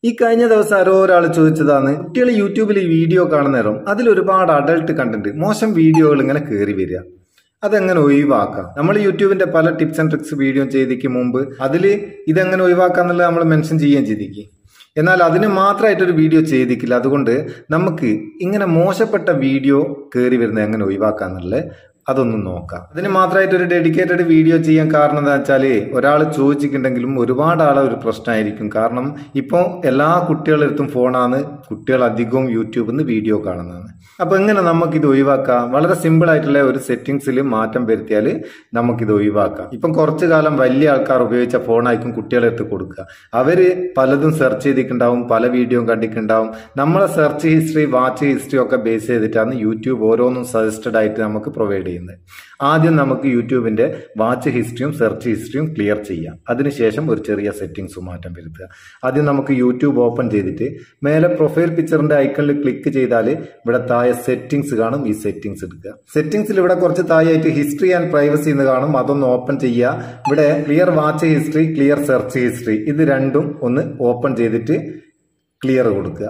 ഈ കഴിഞ്ഞ ദിവസം ആരോ ഒരാൾ ചോദിച്ചതാണ്, കുട്ടികൾ യൂട്യൂബിൽ ഈ വീഡിയോ കാണുന്നേരം അതിൽ ഒരുപാട് അഡൾട്ട് കണ്ടന്റ്, മോശം വീഡിയോകൾ ഇങ്ങനെ കയറി വരിക, അതെങ്ങനെ ഒഴിവാക്കാം? നമ്മൾ യൂട്യൂബിന്റെ പല ടിപ്സ് ആൻഡ് ട്രിക്സ് വീഡിയോ ചെയ്തിക്ക് മുമ്പ് അതിൽ ഇതെങ്ങനെ ഒഴിവാക്കാന്നുള്ളത് നമ്മൾ മെൻഷൻ ചെയ്യുകയും ചെയ്തിരിക്കും. എന്നാൽ അതിന് മാത്രമായിട്ടൊരു വീഡിയോ ചെയ്തിക്കില്ല. അതുകൊണ്ട് നമുക്ക് ഇങ്ങനെ മോശപ്പെട്ട വീഡിയോ കയറി വരുന്നത് എങ്ങനെ ഒഴിവാക്കാന്നുള്ളത് അതൊന്നും നോക്കാം. അതിന് മാത്രമായിട്ട് ഒരു ഡെഡിക്കേറ്റഡ് വീഡിയോ ചെയ്യാൻ കാരണം എന്താ വെച്ചാൽ, ഒരാൾ ചോദിച്ചിട്ടുണ്ടെങ്കിലും ഒരുപാട് ആളെ ഒരു പ്രശ്നമായിരിക്കും. കാരണം ഇപ്പോൾ എല്ലാ കുട്ടികളുടെ അടുത്തും ഫോണാണ്, കുട്ടികൾ അധികവും യൂട്യൂബിൽ നിന്ന് വീഡിയോ കാണുന്നതാണ്. അപ്പൊ എങ്ങനെ നമുക്കിത് ഒഴിവാക്കാം? വളരെ സിമ്പിൾ ആയിട്ടുള്ള ഒരു സെറ്റിംഗ്സിൽ മാറ്റം വരുത്തിയാൽ നമുക്കിത് ഒഴിവാക്കാം. ഇപ്പം കുറച്ചു കാലം വലിയ ആൾക്കാർ ഉപയോഗിച്ച ഫോണായിരിക്കും കുട്ടികളെ എടുത്ത് കൊടുക്കുക. അവര് പലതും സെർച്ച് ചെയ്തിട്ടുണ്ടാവും, പല വീഡിയോ കണ്ടിട്ടുണ്ടാവും. നമ്മളെ സെർച്ച് ഹിസ്റ്ററി, വാച്ച് ഹിസ്റ്ററി ഒക്കെ ബേസ് ചെയ്തിട്ടാണ് യൂട്യൂബ് ഓരോന്നും സജസ്റ്റഡ് ആയിട്ട് നമുക്ക് പ്രൊവൈഡ് ചെയ്യുന്നത്. ആദ്യം നമുക്ക് യൂട്യൂബിന്റെ വാച്ച് ഹിസ്റ്ററിയും സെർച്ച് ഹിസ്റ്ററിയും ക്ലിയർ ചെയ്യാം. അതിനുശേഷം ഒരു ചെറിയ സെറ്റിംഗ്സും മാറ്റം വരുത്തുക. ആദ്യം നമുക്ക് യൂട്യൂബ് ഓപ്പൺ ചെയ്തിട്ട് മേലെ പ്രൊഫൈൽ പിക്ചറിന്റെ ഐക്കണിൽ ക്ലിക്ക് ചെയ്താൽ ഇവിടെ താഴെ സെറ്റിംഗ്സ് കാണും. ഈ സെറ്റിംഗ്സ് എടുക്കുക. സെറ്റിംഗ്സിൽ ഇവിടെ കുറച്ച് താഴെയായിട്ട് ഹിസ്റ്ററി ആൻഡ് പ്രൈവസി എന്ന് കാണും. അതൊന്ന് ഓപ്പൺ ചെയ്യുക. ഇവിടെ clear watch history, clear search history, ഇത് രണ്ടും ഒന്ന് ഓപ്പൺ ചെയ്തിട്ട് ക്ലിയർ കൊടുക്കുക.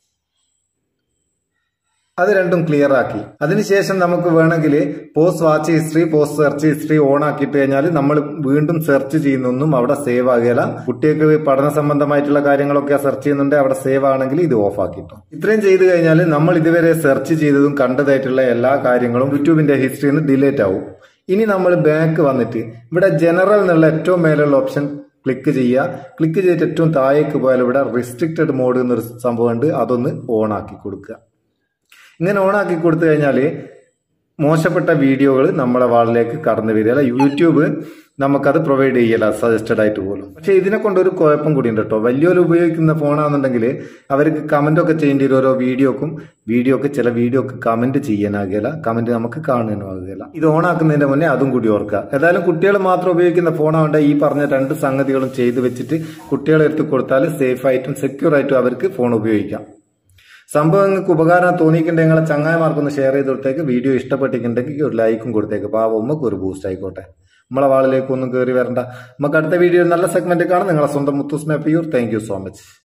അത് രണ്ടും ക്ലിയർ ആക്കി അതിനുശേഷം നമുക്ക് വേണമെങ്കിൽ pause watch history, pause search history on ആക്കിയിട്ട് കഴിഞ്ഞാൽ നമ്മൾ വീണ്ടും സെർച്ച് ചെയ്യുന്നൊന്നും അവിടെ സേവ് ആകുകയില്ല. കുട്ടികൾക്ക് പഠന സംബന്ധമായിട്ടുള്ള കാര്യങ്ങളൊക്കെ സെർച്ച് ചെയ്യുന്നുണ്ട്, അവിടെ സേവ് ആണെങ്കിൽ ഇത് ഓഫ് ആക്കിട്ടോ. ഇത്രയും ചെയ്ത് കഴിഞ്ഞാൽ നമ്മൾ ഇതുവരെ സെർച്ച് ചെയ്തതും കണ്ടതായിട്ടുള്ള എല്ലാ കാര്യങ്ങളും യൂട്യൂബിന്റെ ഹിസ്റ്ററിയിൽ നിന്ന് ഡിലീറ്റ് ആവും. ഇനി നമ്മൾ ബാക്ക് വന്നിട്ട് ഇവിടെ ജനറൽ എന്നുള്ള ഏറ്റവും മേലുള്ള ഓപ്ഷൻ ക്ലിക്ക് ചെയ്യുക. ക്ലിക്ക് ചെയ്തിട്ട് ഏറ്റവും താഴേക്ക് പോയാൽ ഇവിടെ റിസ്ട്രിക്റ്റഡ് മോഡ് എന്നൊരു സംഭവമുണ്ട്, അതൊന്ന് ഓൺ ആക്കി കൊടുക്കുക. ഇങ്ങനെ ഓണാക്കി കൊടുത്തു കഴിഞ്ഞാൽ മോശപ്പെട്ട വീഡിയോകൾ നമ്മുടെ വാളിലേക്ക് കടന്നു വരികയല്ല. യൂട്യൂബ് നമുക്കത് പ്രൊവൈഡ് ചെയ്യല സജസ്റ്റഡ് ആയിട്ട് പോലും. പക്ഷെ ഇതിനെ കൊണ്ടൊരു കുഴപ്പം കൂടി ഉണ്ട് കേട്ടോ. വലിയൊരു ഉപയോഗിക്കുന്ന ഫോണാണെന്നുണ്ടെങ്കിൽ അവർക്ക് കമന്റ് ഒക്കെ ചെയ്യേണ്ടി വരും. ഓരോ വീഡിയോക്ക് ചില വീഡിയോക്ക് കമന്റ് ചെയ്യാനാകുകയില്ല, കമന്റ് നമുക്ക് കാണാനും ആകുകയില്ല. ഇത് ഓണാക്കുന്നതിന്റെ മുന്നേ അതും കൂടി ഓർക്കുക. ഏതായാലും കുട്ടികൾ മാത്രം ഉപയോഗിക്കുന്ന ഫോണാവേണ്ട ഈ പറഞ്ഞ രണ്ട് സംഗതികളും ചെയ്തു വെച്ചിട്ട് കുട്ടികളെ എടുത്ത് കൊടുത്താൽ സേഫ് ആയിട്ടും സെക്യൂർ ആയിട്ടും അവർക്ക് ഫോൺ ഉപയോഗിക്കാം. സംഭവം നിങ്ങൾക്ക് ഉപകാരം തോന്നിയിട്ടുണ്ടെങ്കിൽ നിങ്ങളെ ചങ്ങായിമാർക്കൊന്ന് ഷെയർ ചെയ്ത് കൊടുത്തേക്ക്. വീഡിയോ ഇഷ്ടപ്പെട്ടിട്ടുണ്ടെങ്കിൽ ഒരു ലൈക്കും കൊടുത്തേക്ക്. പാവം നമുക്ക് ഒരു ബൂസ്റ്റ് ആയിക്കോട്ടെ. നമ്മളെ വാളിലേക്ക് ഒന്നും കയറി വരണ്ട. നമുക്ക് അടുത്ത വീഡിയോ നല്ല സെഗ്മെന്റ് കാണാം. നിങ്ങളെ സ്വന്തം Muthoos Meppayur. Thank you so much.